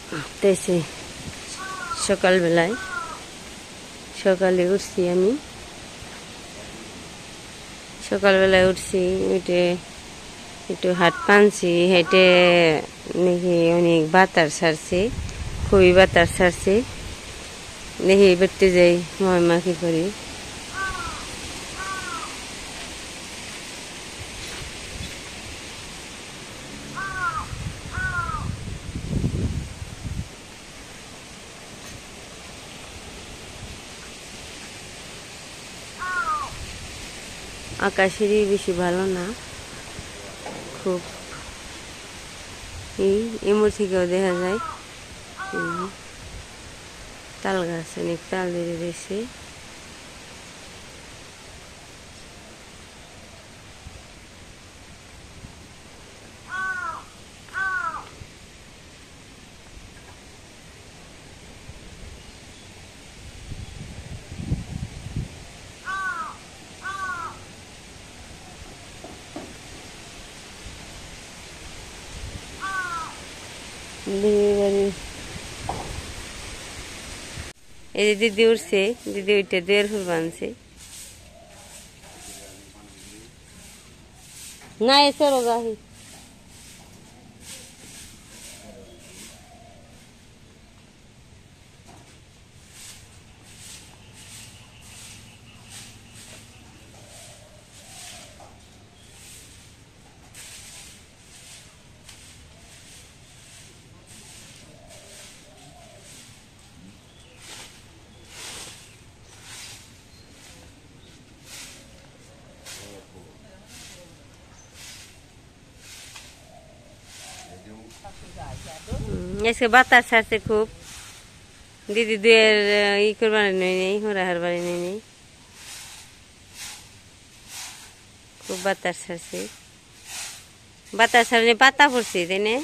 উঠতেছি সকালবেলায়, সকালে উঠছি আমি, সকালবেলায় উঠছি, উঠে একটু হাট পানছি, হেঁটে দেখি অনেক বাতাস ছাড়ছে, খুবই বাতাস ছাড়ছে, দেখি বেড়তে যাই মা কি করি। আকাশেরই বেশি ভালো না, খুব এমর থেকেও দেখা যায় তাল গাছ, অনেক তাল ধরে রয়েছে। এই যে দিদি উঠছে, দিদি উঠে দুয়ের ফুল বানছে না, এসে রোগাহি আজকে বাতাস ছাড়ছে খুব, দিদি দুয়ের ই করবার নেই, হরাহার বাড়ি নেই, খুব বাতাস ছাড়ছে, বাতাস ছাড়লে পাতা পড়ছে তাই না?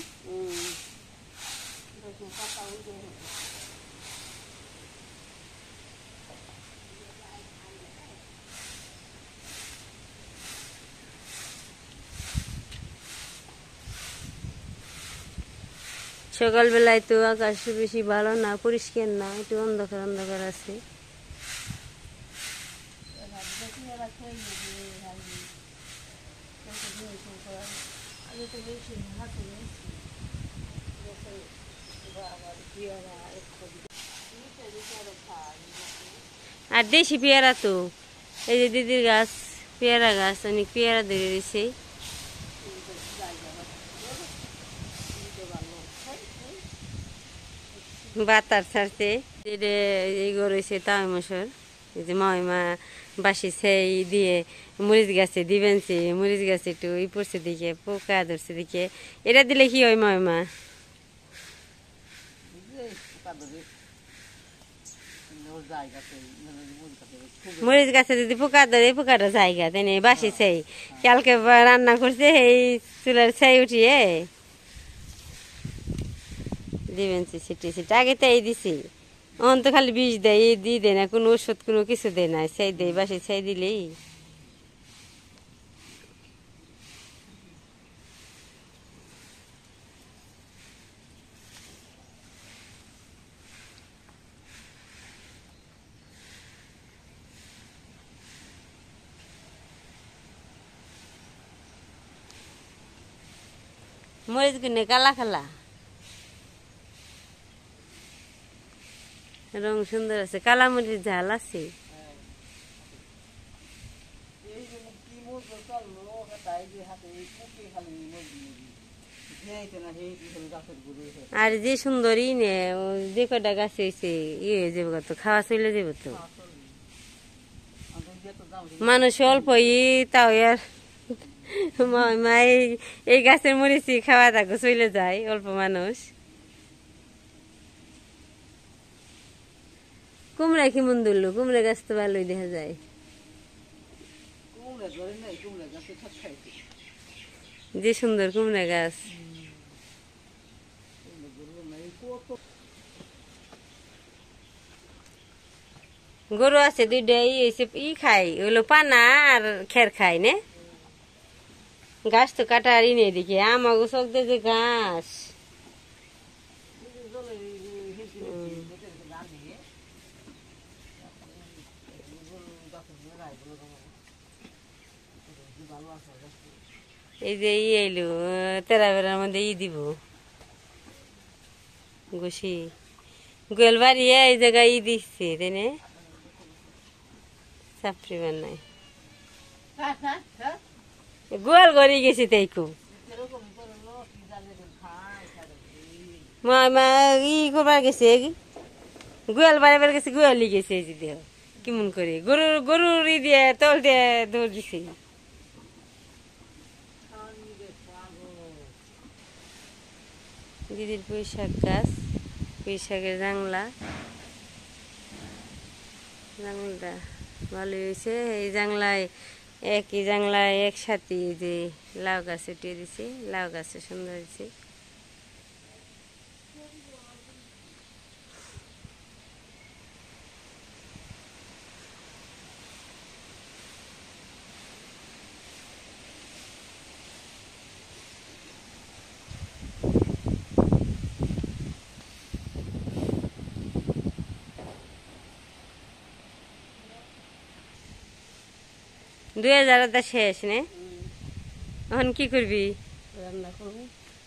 সকালবেলায় তো আকাশ বেশি ভালো না, পরিষ্কার না, একটু অন্ধকার অন্ধকার আছে। আর দেশি পেয়ারা তো, এই যে দিদির গাছ, পেয়ারা গাছ, অনেক পেয়ারা ধরে রয়েছে। বাতাস ছাড়ছে, এই রয়েছে তাই মশর, এই যে মহিমা বাসি সেই দিয়ে মরিচ গাছে দিবেনছে, মরিচ গাছে একটু ই পড়ছে দিকে, পোকা ধরছে দিকে, এটা দিলে কি হয় মহিমা? মরিচ গাছে যদি পোকা ধরে, পোকাটা জায়গা তাই না, বাসি সেই কালকে রান্না করছে, এই চুলার ছাই উঠিয়ে দিবেন সিটি সিটি, আগে তো এই দিছি, অন তো খালি বিষ দেয়, এই দিয়ে দেয় না, কোনো ওষুধ কোনো কিছু দেয় না, সেই দেয় বাসি সেই দিলেই। মরিচ গুনে কালা খালা, রং সুন্দর আছে, কালা মরিচ ঝাল আছে। আর যে সুন্দরী নে, যে কটা গাছ হয়েছে ইয়ে হয়ে যাবো, তো খাওয়া চলে যাবো তো, মানুষ অল্প তাও আর মা এই গাছের মরিচি খাওয়া থাকো চলে যায় অল্প মানুষ। কুমড়া কি মন ধরলো, কুমড়া গাছ তো ভালোই দেখা যায়, যে সুন্দর কুমড়া গাছ। গরু আছে দুইটাই, ই খাই ওগুলো পানা আর খের খাই নে, গাছ তো কাটারই নেই দেখি, আমাগো চোখ দিয়ে যে ঘাস এই যে ই এলো তেরা বেড়ার মধ্যে ই দিব ঘুষি গোয়াল বাড়ি এই জায়গায় ই দিচ্ছে তাই না চাপড়ি বানাই গোয়াল ঘরে গেছি তাই খুব মা ই করবার গেছে গোয়াল বাড়িবার গেছে গোয়ালি গেছে এই যে দেহ কেমন করে গরুর ই দিয়ে তল দিয়ে দৌড় দিছে দিদির পুঁই শাক গাছ পুঁই শাকের জাংলাটা ভালোই হয়েছে এই জাংলায় একই জাংলায় একসাথে যে লাউ গাছ উঠিয়ে দিছে লাউ গাছে সুন্দর হয়েছে দুই হাজার শেষ নে এখন কি করবি রান্না করবি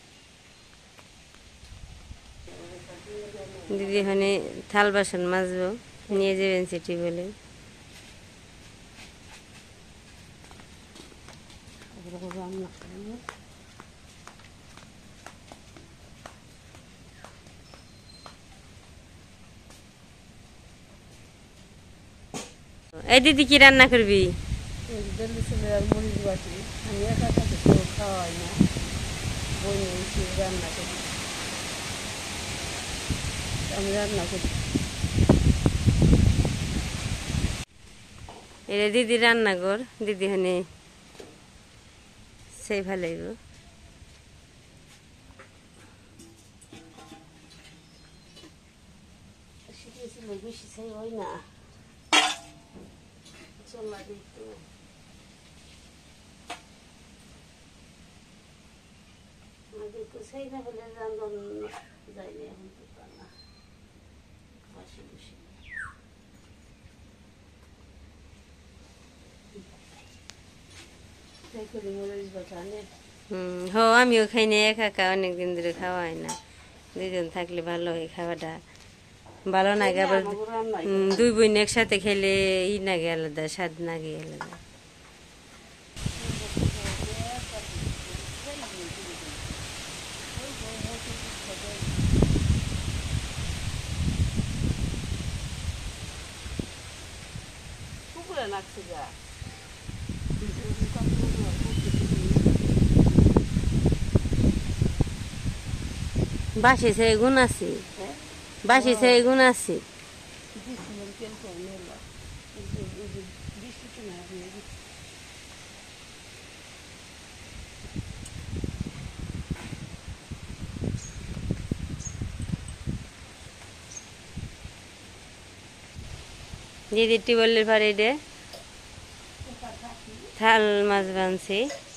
দিদি ওখানে থাল বাসন মাজবো নিয়ে যাবেন সেটি বলে এই দিদি কি রান্না করবি মরিচ বাটি আমি একা খাওয়া হয় না রান্না করি আমি রান্না করি এটা দিদি রান্নাঘর দিদি হনে সেই ভালো বেশি সেই হয় না চলা দেখতো আমাদের তো সেই না বলে রান্ধন যায়নি এখন তো না বসে বসে আমিও খাই না একা একা অনেকদিন ধরে খাওয়া হয় না দুজন থাকলে ভালো হয় খাওয়াটা ভালো লাগে আবার দুই বোন একসাথে খেলে ই নাগে আলাদা স্বাদ নাগে আলাদা বাসি সে গুণ আছে বাসি সে গুণ আছে দিদি টিউবওয়েলের পরে এটা থাল মাছ বানছি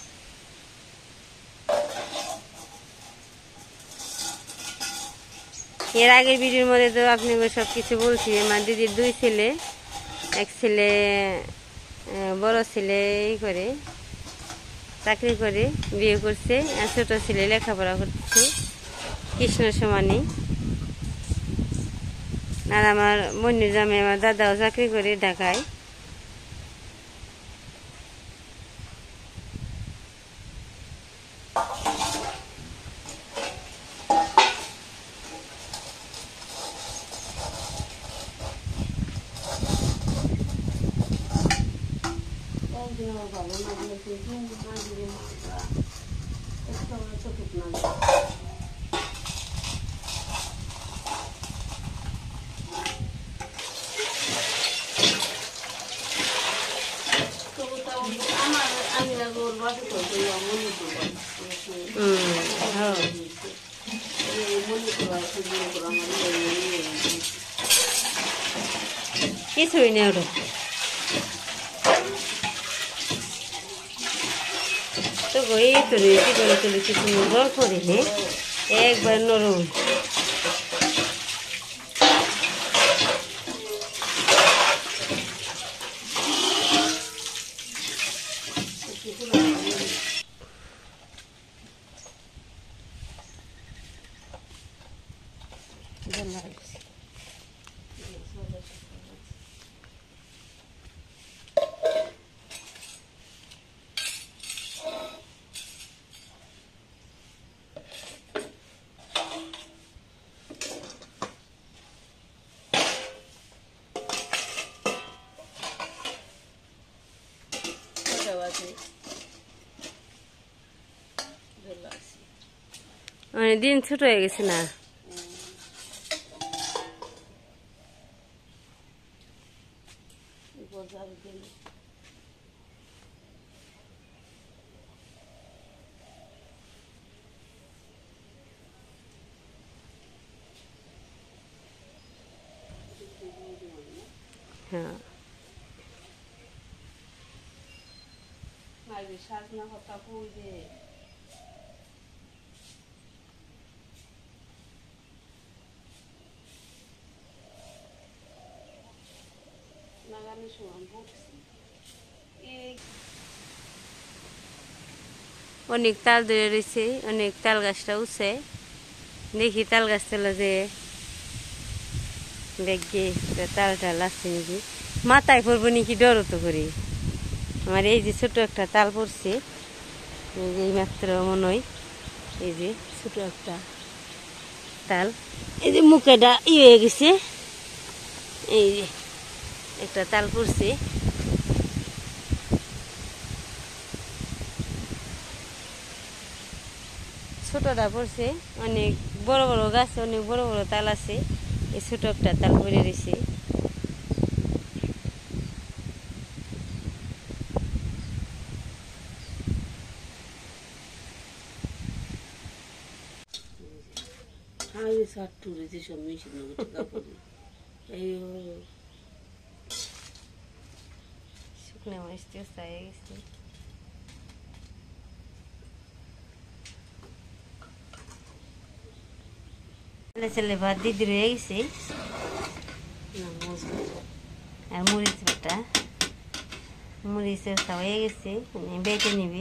এর আগের ভিডিওর মধ্যে তো আপনাকে সবকিছু বলছি আমার দিদির দুই ছেলে এক ছেলে বড় ছেলে করে চাকরি করে বিয়ে করছে আর ছোট ছেলে লেখাপড়া করছে কৃষ্ণ সমানি আর আমার বন্ধুর জামে আমার দাদাও চাকরি করে ঢাকায় কিছুই নেই ওটা তো এই তো রেডি করে তুলে কিছু জল করে একবার নরম দিন ছোট হয়ে গেছে না হ্যাঁ অনেক তাল ধরে রয়েছে অনেক তাল গাছটা উঠছে দেখি তাল গাছটা যে দেখি তাল টাল আসছে নাকি মাথায় পড়বো নাকি ডর তো করি আমার এই যে ছোট একটা তাল পড়ছে এই যে মাত্র মনে হয় এই যে ছোট একটা তাল এই যে মুখেটা হয়ে গেছে এই যে একটা তাল পড়ছে ছোটটা পড়ছে অনেক বড় বড় গাছ অনেক বড় বড় তাল আছে এই ছোট একটা তাল পড়ে রয়েছে শুকনো মিষ্টি হয়ে গেছে ছেলে ভাত দিদি রয়ে গেছে আর মরিচ বাটা মরিচ হয়ে গেছে বেটে নিবি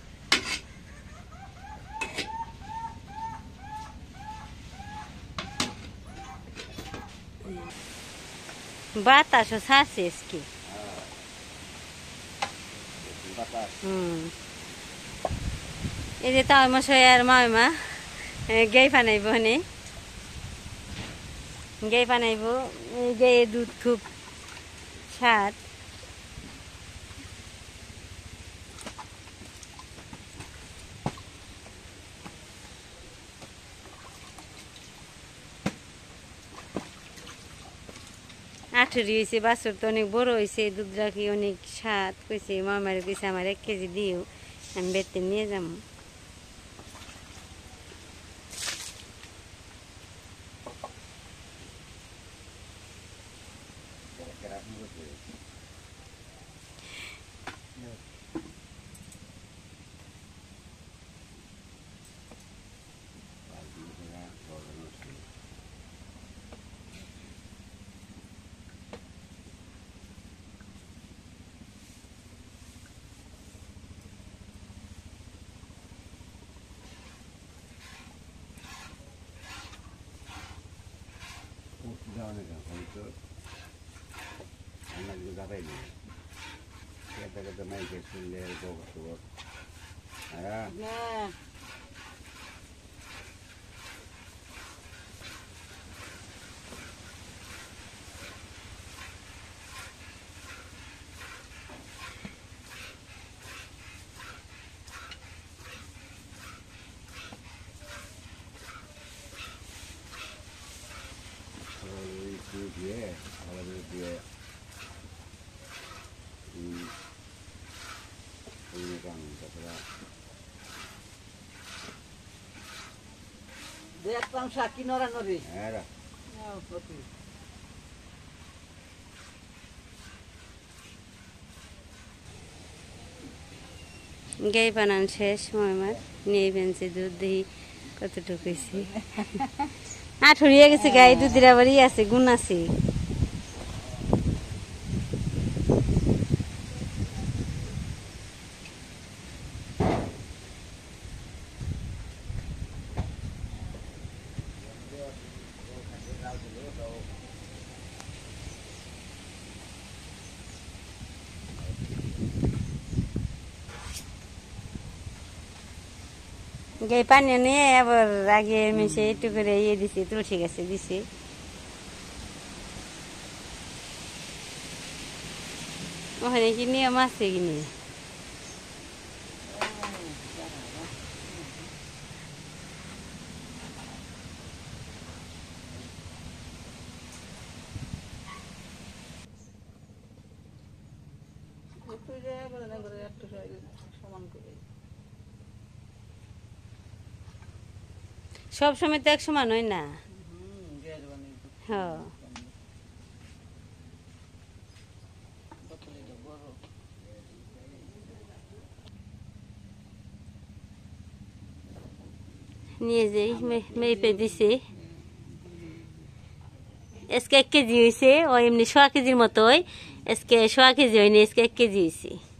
বাতাসও ছাড়ছে আজকে এই যে তাও মশাই আর মামা গাই বানাইব নে গাই বানাইব গাইয়ের দুধ খুব স্বাদ আঠেরি হয়েছে বাছর তো অনেক বড় হয়েছে দুধ রাখি অনেক স্বাদ কইছে মামারে কইছে আমার 1 কেজি দিও আমি বেতে নিয়ে যাবো দেখলাম সাকি নড়ানড়ি গাই বানান শেষ আমার নিয়ে বেঞ্চে দুধ দিই কতটুকু আঠরিয়ে গেছে গাই দুধের আবার ই আছে গুণ আছে এই পানি নিয়ে আবার আগে মিশে একটু করে ইয়ে দিছি, তুলসী গাছে দিছি। ওখানে কি নিয়ম আছে কিনি? সব সময় তো এক সমান হয় না। হ্যাঁ, নিয়ে যাই মেপে দিছি। আজকে 1 কেজি হয়েছে, ও এমনি 1.5 কেজির মতোই। আজকে 1.5 কেজি হয়নি, আজকে 1 কেজি হয়েছে।